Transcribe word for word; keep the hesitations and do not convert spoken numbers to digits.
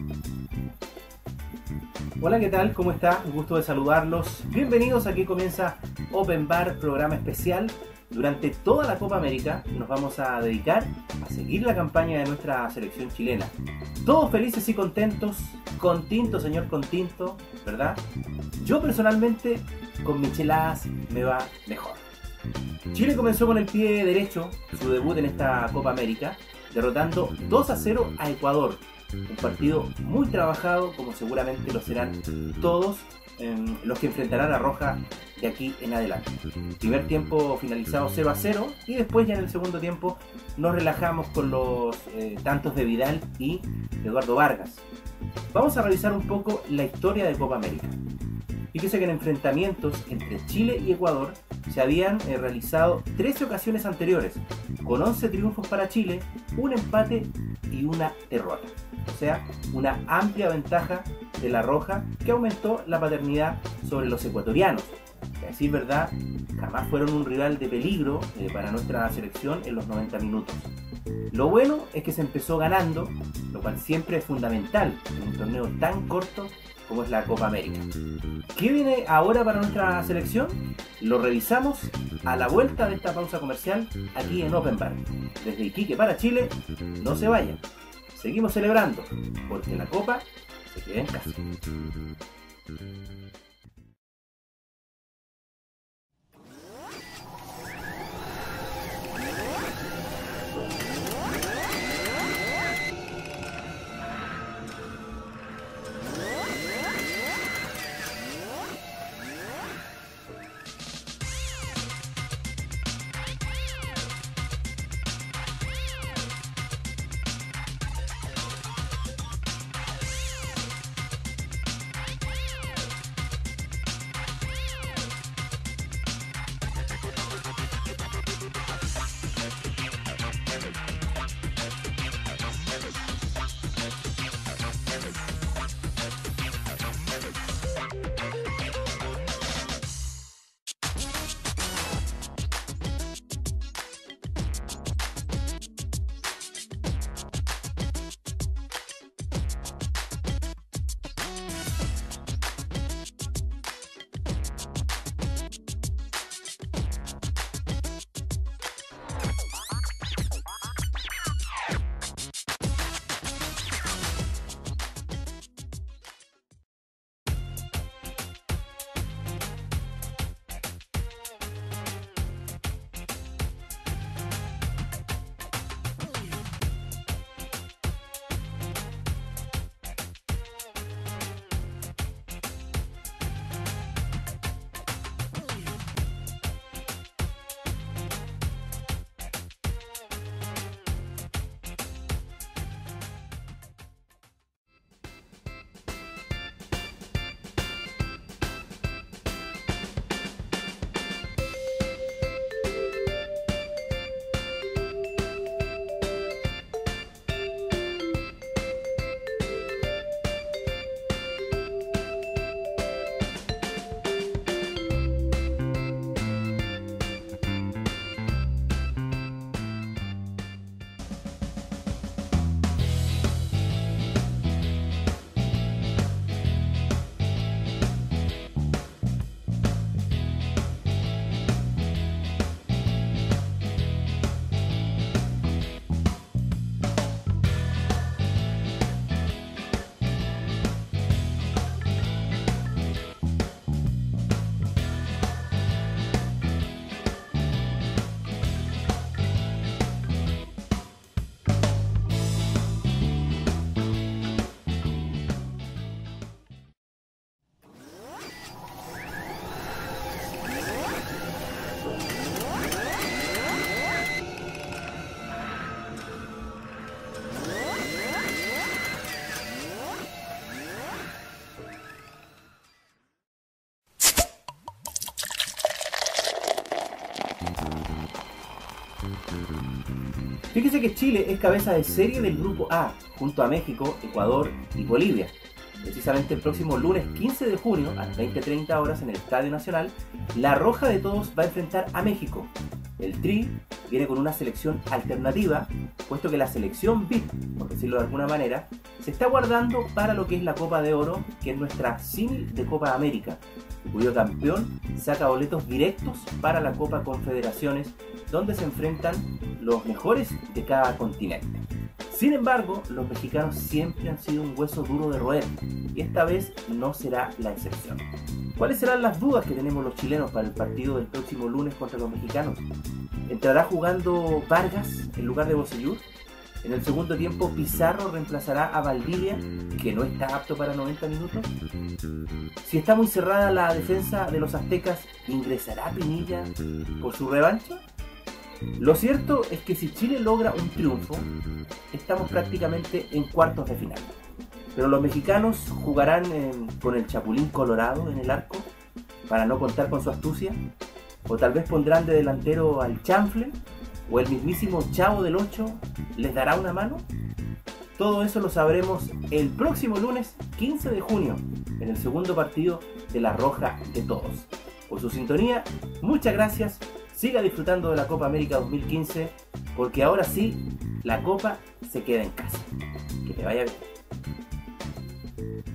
Hola, ¿qué tal? ¿Cómo está? Un gusto de saludarlos. Bienvenidos, aquí comienza Open Bar, programa especial. Durante toda la Copa América nos vamos a dedicar a seguir la campaña de nuestra selección chilena. Todos felices y contentos, con tinto, señor con tinto, ¿verdad? Yo personalmente, con micheladas me va mejor. Chile comenzó con el pie derecho su debut en esta Copa América, derrotando dos a cero a Ecuador. Un partido muy trabajado, como seguramente lo serán todos eh, los que enfrentarán a Roja de aquí en adelante. Primer tiempo finalizado cero a cero y después ya en el segundo tiempo nos relajamos con los eh, tantos de Vidal y Eduardo Vargas. Vamos a revisar un poco la historia de Copa América. Fíjese que en enfrentamientos entre Chile y Ecuador se habían eh, realizado trece ocasiones anteriores, con once triunfos para Chile, un empate y una derrota. O sea, una amplia ventaja de la Roja que aumentó la paternidad sobre los ecuatorianos. A decir verdad, jamás fueron un rival de peligro eh, para nuestra selección en los noventa minutos. Lo bueno es que se empezó ganando, lo cual siempre es fundamental en un torneo tan corto como es la Copa América. ¿Qué viene ahora para nuestra selección? Lo revisamos a la vuelta de esta pausa comercial aquí en Open Bar. Desde Iquique para Chile, no se vayan. Seguimos celebrando, porque la Copa se queda en casa. Fíjese que Chile es cabeza de serie del Grupo A, junto a México, Ecuador y Bolivia. Precisamente el próximo lunes quince de junio, a las veinte treinta horas en el Estadio Nacional, la Roja de Todos va a enfrentar a México. El Tri viene con una selección alternativa, puesto que la selección V I P, por decirlo de alguna manera, se está guardando para lo que es la Copa de Oro, que es nuestra símil de Copa América, cuyo campeón saca boletos directos para la Copa Confederaciones, donde se enfrentan los mejores de cada continente. Sin embargo, los mexicanos siempre han sido un hueso duro de roer, y esta vez no será la excepción. ¿Cuáles serán las dudas que tenemos los chilenos para el partido del próximo lunes contra los mexicanos? ¿Entrará jugando Vargas en lugar de Bocellur? En el segundo tiempo, ¿Pizarro reemplazará a Valdivia, que no está apto para noventa minutos? Si está muy cerrada la defensa de los aztecas, ¿ingresará Pinilla por su revancha? Lo cierto es que si Chile logra un triunfo, estamos prácticamente en cuartos de final. Pero los mexicanos jugarán eh, con el Chapulín Colorado en el arco, para no contar con su astucia, o tal vez pondrán de delantero al Chanfle, o el mismísimo Chavo del Ocho les dará una mano. Todo eso lo sabremos el próximo lunes quince de junio, en el segundo partido de La Roja de Todos. Por su sintonía, muchas gracias. Siga disfrutando de la Copa América dos mil quince, porque ahora sí, la Copa se queda en casa. Que te vaya bien.